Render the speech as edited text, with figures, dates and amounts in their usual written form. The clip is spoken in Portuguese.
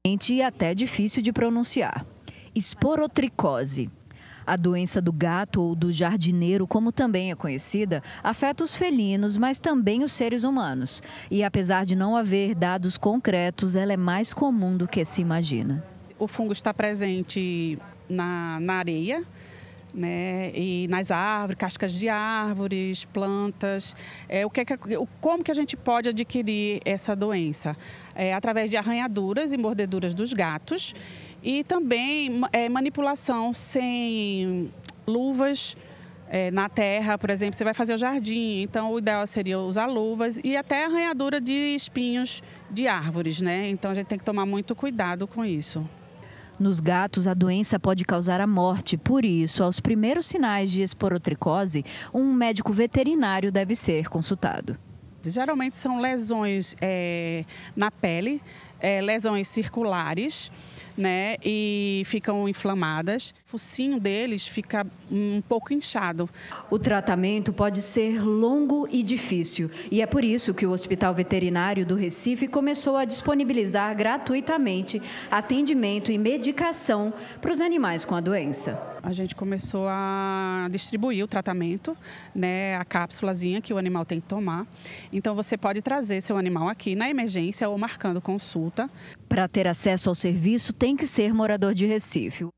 e até difícil de pronunciar. Esporotricose. A doença do gato ou do jardineiro, como também é conhecida, afeta os felinos, mas também os seres humanos. E apesar de não haver dados concretos, ela é mais comum do que se imagina. O fungo está presente na areia, né, e nas árvores, cascas de árvores, plantas. Como que a gente pode adquirir essa doença? Através de arranhaduras e mordeduras dos gatos e também manipulação sem luvas na terra, por exemplo, você vai fazer o jardim, então o ideal seria usar luvas e até arranhadura de espinhos de árvores, né? Então a gente tem que tomar muito cuidado com isso. Nos gatos, a doença pode causar a morte. Por isso, aos primeiros sinais de esporotricose, um médico veterinário deve ser consultado. Geralmente são lesões na pele, lesões circulares, né, e ficam inflamadas. O focinho deles fica um pouco inchado. O tratamento pode ser longo e difícil. E é por isso que o Hospital Veterinário do Recife começou a disponibilizar gratuitamente atendimento e medicação para os animais com a doença. A gente começou a distribuir o tratamento, né, a cápsulazinha que o animal tem que tomar. Então você pode trazer seu animal aqui na emergência ou marcando consulta. Para ter acesso ao serviço, tem que ser morador de Recife.